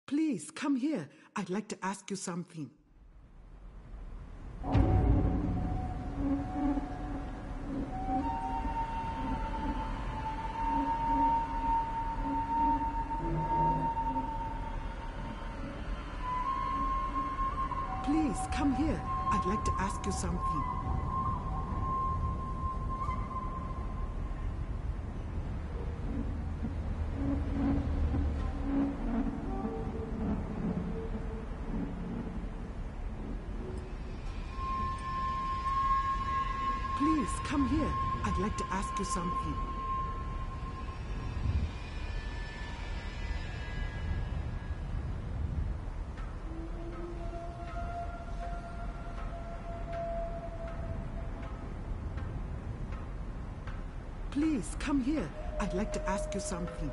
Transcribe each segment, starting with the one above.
Please, come here. I'd like to ask you something. Please, come here. I'd like to ask you something. Please, come here. I'd like to ask you something. Please, come here. I'd like to ask you something.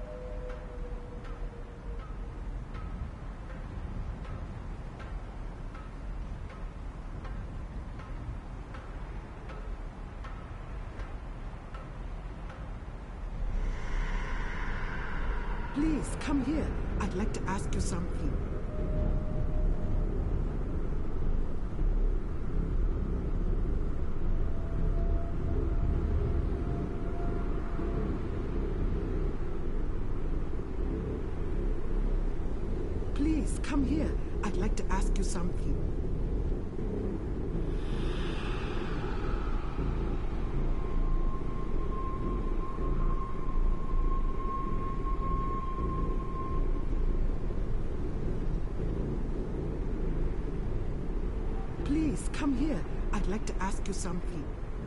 Please, come here. I'd like to ask you something. Please, come here. I'd like to ask you something. Please, come here. I'd like to ask you something.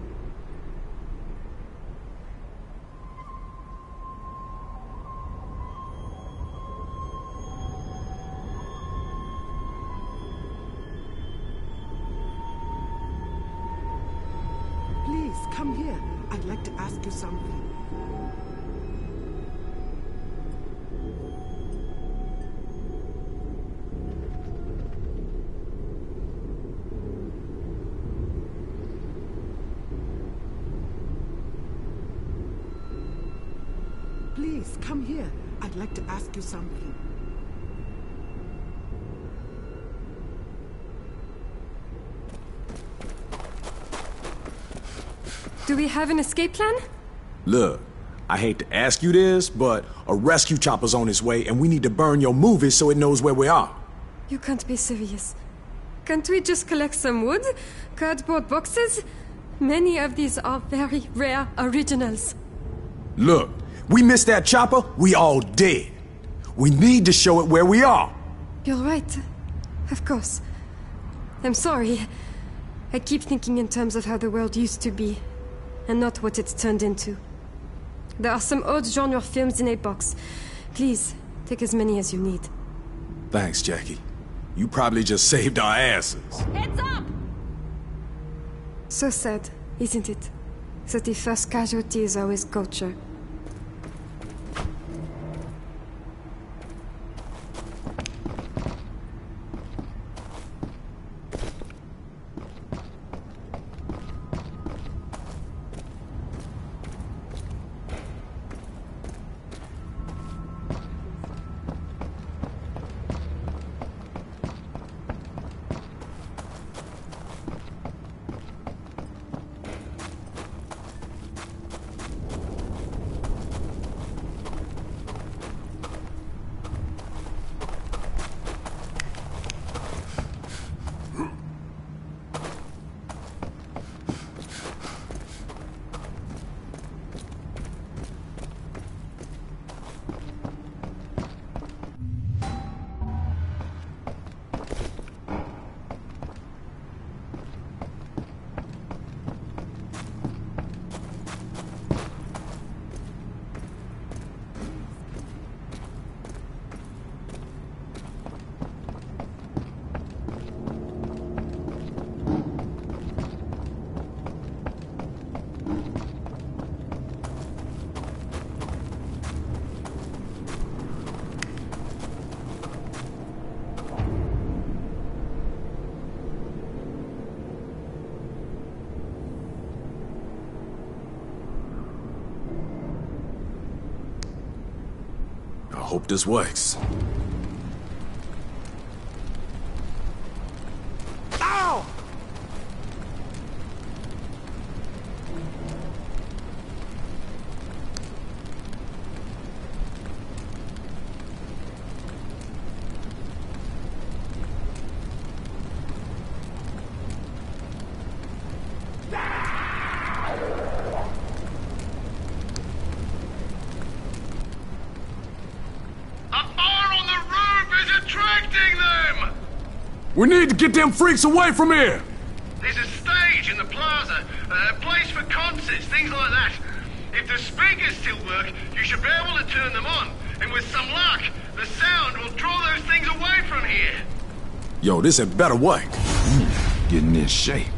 Please, come here. I'd like to ask you something. Please, come here. I'd like to ask you something. Do we have an escape plan? Look, I hate to ask you this, but a rescue chopper's on its way and we need to burn your movie so it knows where we are. You can't be serious. Can't we just collect some wood? Cardboard boxes? Many of these are very rare originals. Look, we missed that chopper, we all dead. We need to show it where we are. You're right. Of course. I'm sorry. I keep thinking in terms of how the world used to be, and not what it's turned into. There are some old genre films in a box. Please, take as many as you need. Thanks, Jackie. You probably just saved our asses. Heads up! So sad, isn't it? That the first casualty is always culture. Hope this works. protecting them! We need to get them freaks away from here! There's a stage in the plaza, a place for concerts, things like that. If the speakers still work, you should be able to turn them on. And with some luck, the sound will draw those things away from here. Yo, this a better way. Getting in shape.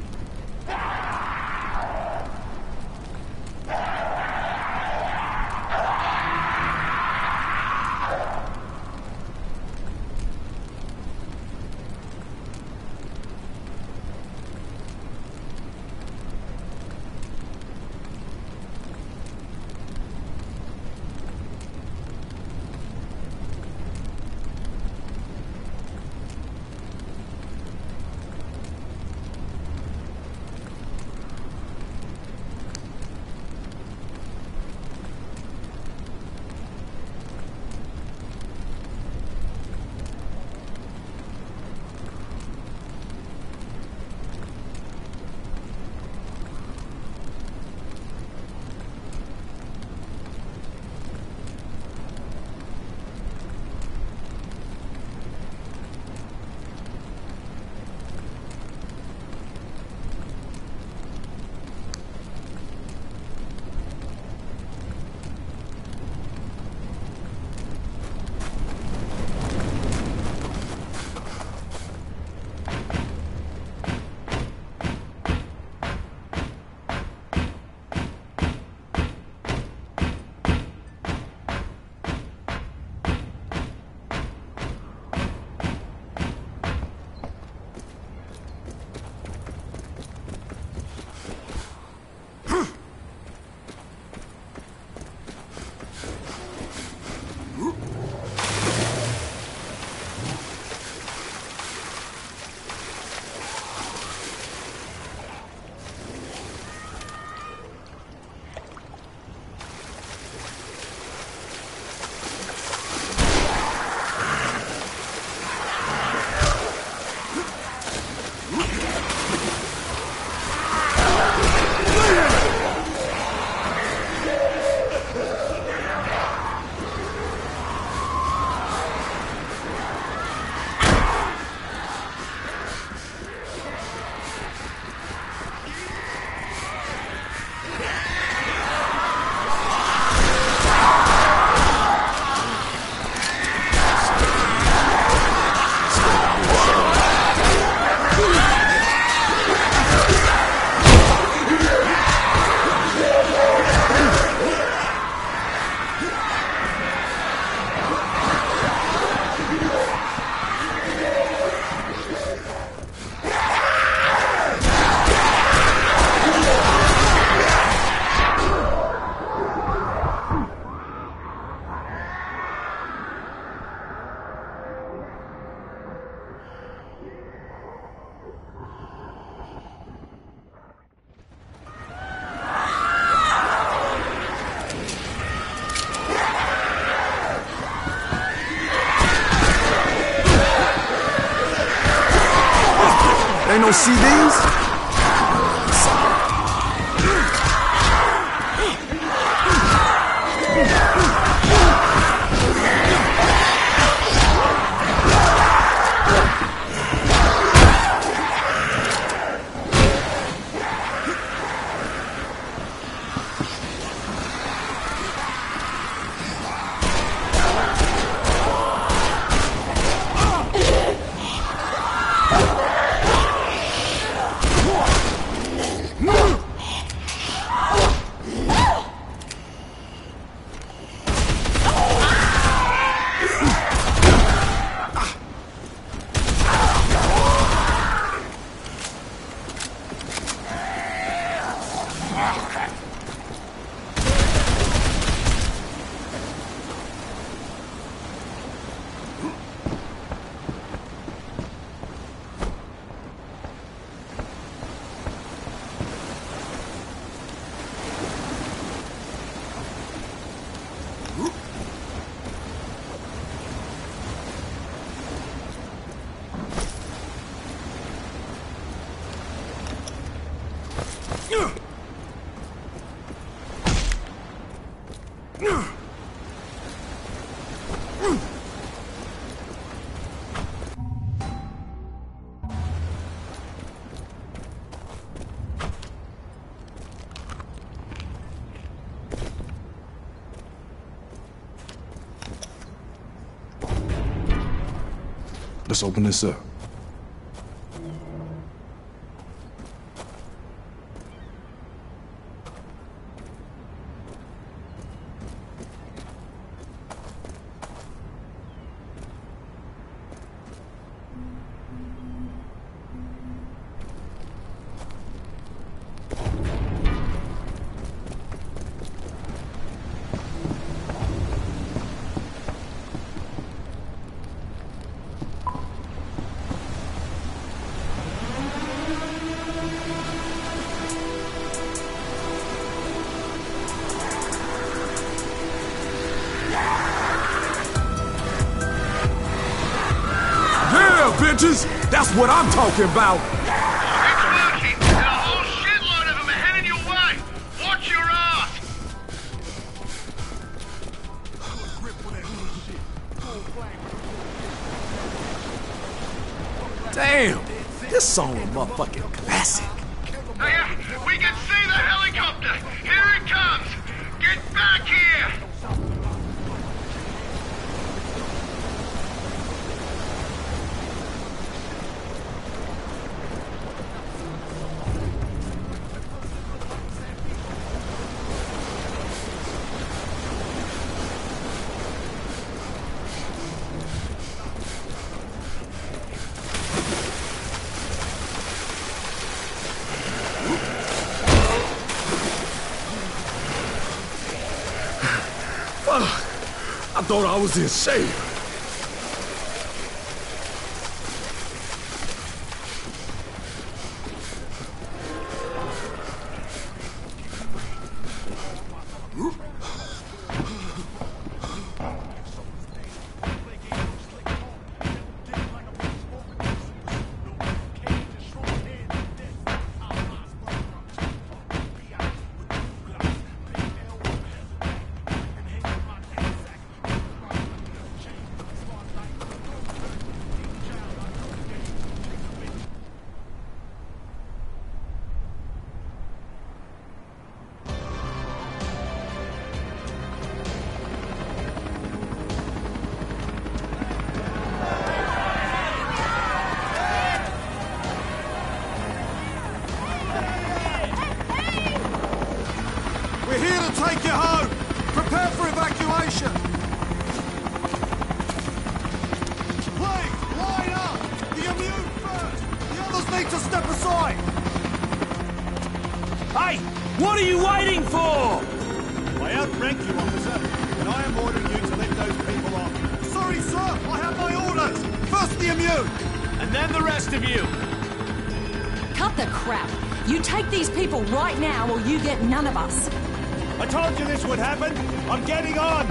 Ain't no CDs? Let's open this up. Bitches, that's what I'm talking about. It's working. There's a whole shitload of them heading your way. Watch your ass. Damn, this song a motherfucking classic. Hey, we can see the helicopter. Here it comes. Get back here. I thought I was in shape. We're here to take you home! Prepare for evacuation! Please, line up! The immune first! The others need to step aside! Hey! What are you waiting for? I outrank you, officer, and I am ordering you to let those people off. Sorry, sir! I have my orders! First the immune! And then the rest of you! Cut the crap! You take these people right now or you get none of us! I told you this would happen! I'm getting on!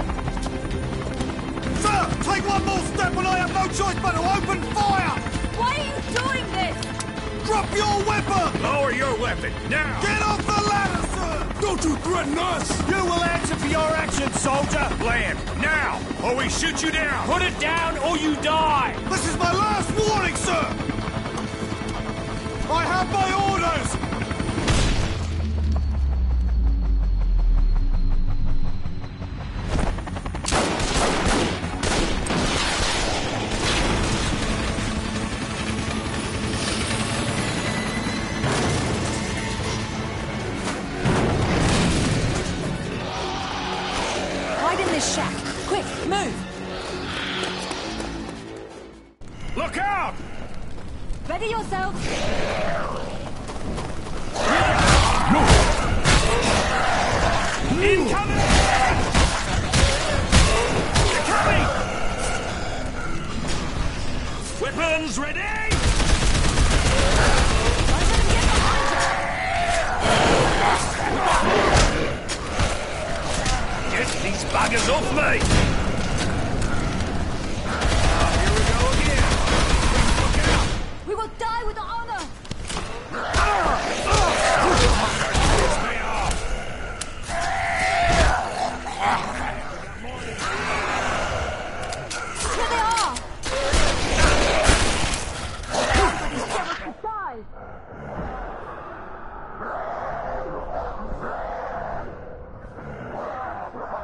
Sir! Take one more step and I have no choice but to open fire! Why are you doing this? Drop your weapon! Lower your weapon, now! Get off the ladder, sir! Don't you threaten us! You will answer for your actions, soldier! Land, now! Or we shoot you down! Put it down or you die! This is my last warning, sir! I have my orders! Hide in this shack! Quick, move! Look out! Ready yourself! Incoming! They're coming! Weapons ready! Get these buggers off me! Here we go again! Look out! We will die with honor! Piss me off! Here they are! Everybody's got to die!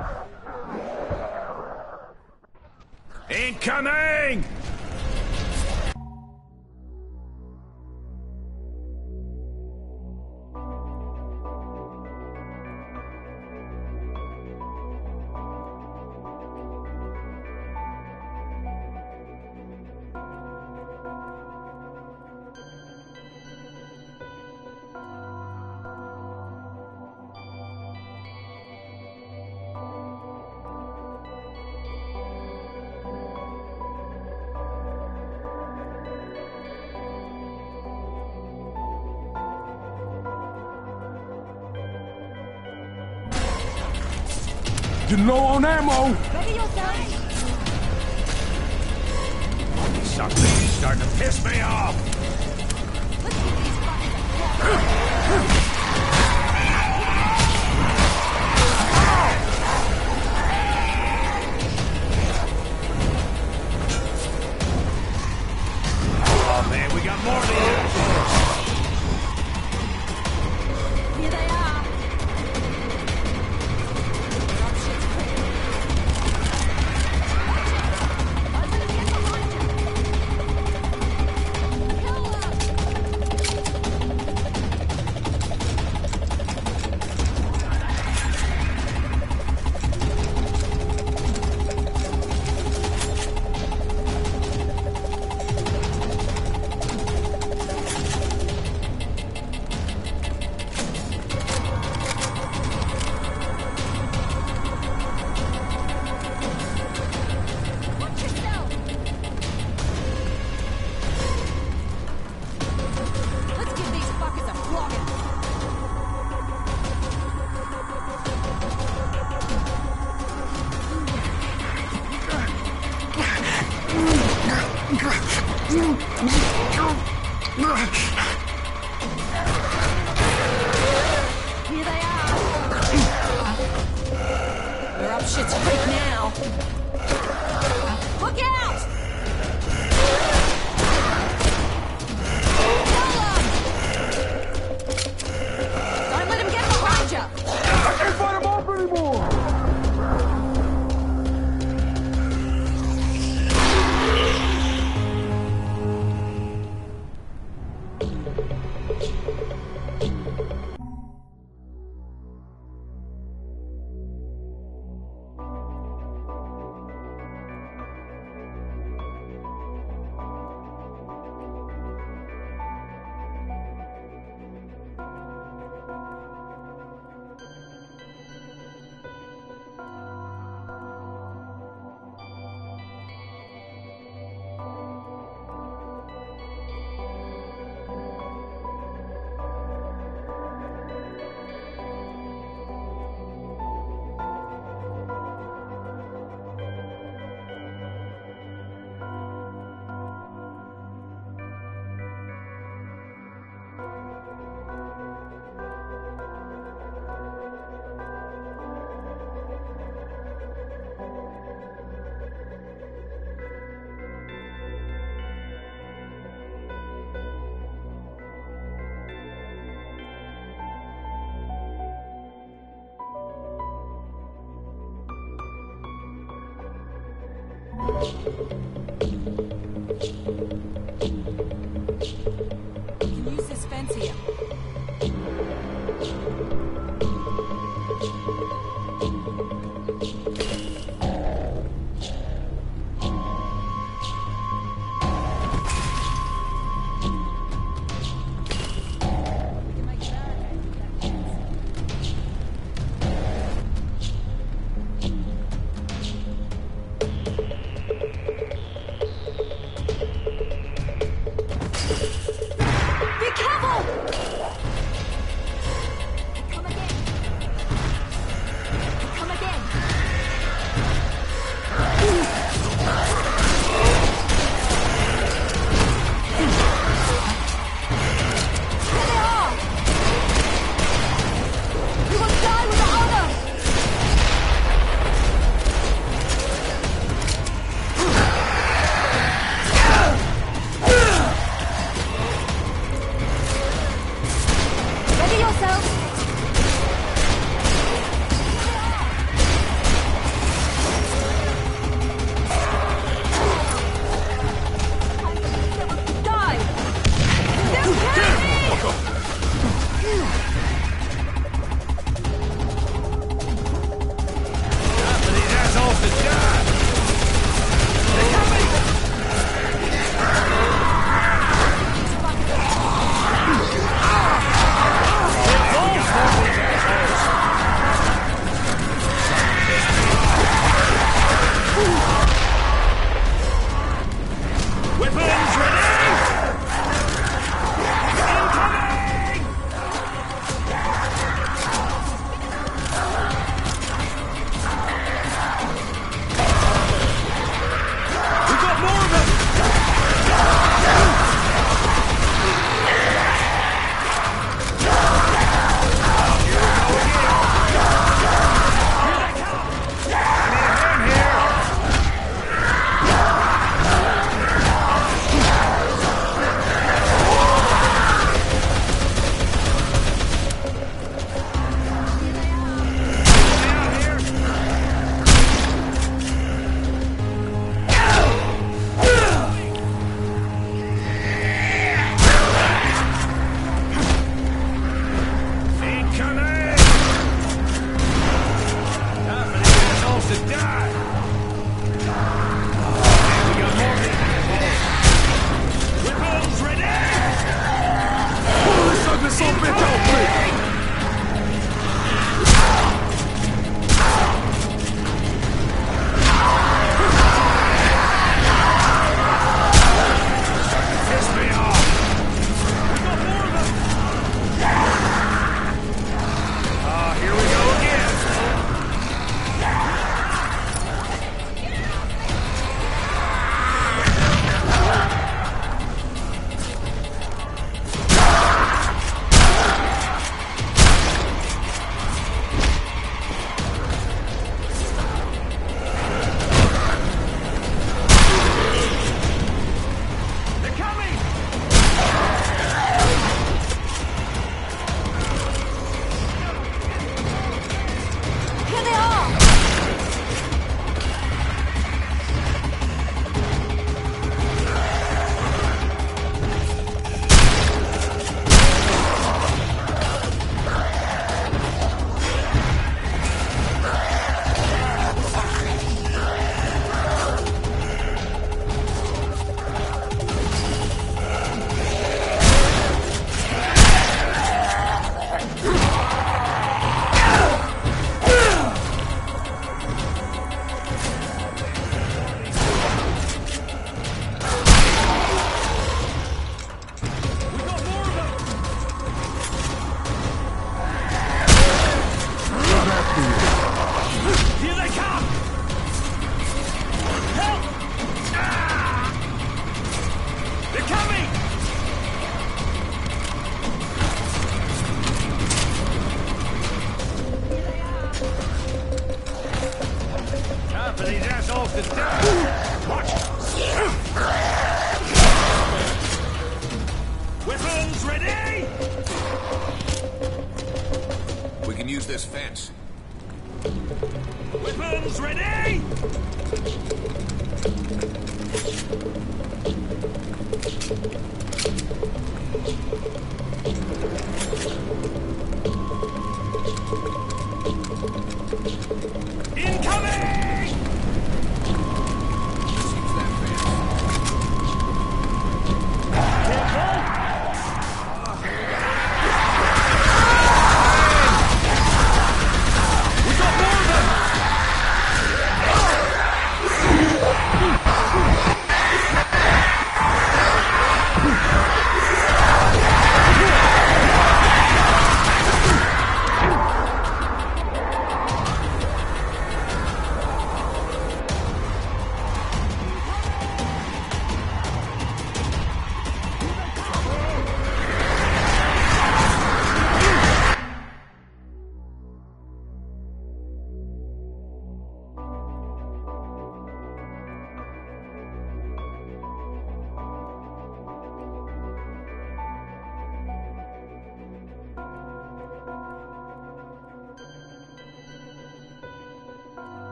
Incoming! Getting low on ammo. Ready your guns. Something's starting to piss me off. Let's get these fuckers. Oh man, we got more of these. Here they are. They're up shit's creek. Open and get behind you. Kill them. Watch yourself. Let's give these fuckers a flogging. Here they are. They're up shit's creek now. Look out! Kill 'em! Don't let him get behind you! I can't fight him off anymore. You can use this fence here. We can make a barricade with that fence.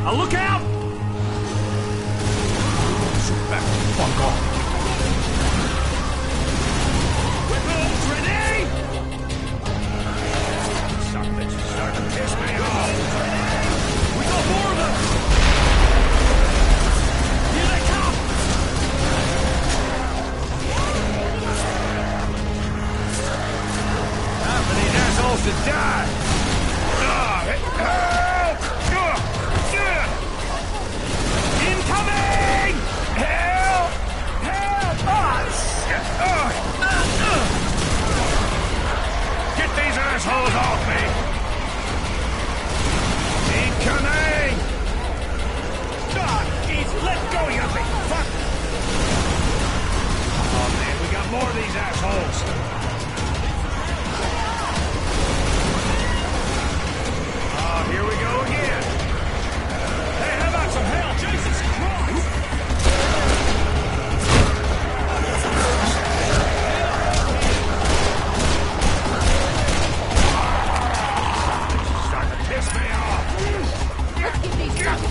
Now look out! Shoot back. Fuck off. Weapons ready! Some bitches starting to piss me off. We got more of them! Here they come! Time for these assholes to die! Help! Incoming! Help! Help! Shit! Get these assholes off me! Incoming! Let go, you big fuck! Oh man, we got more of these assholes! Here we go again. Hey, how about some hell? Jesus Christ! Starting to piss me off. Let's get these guys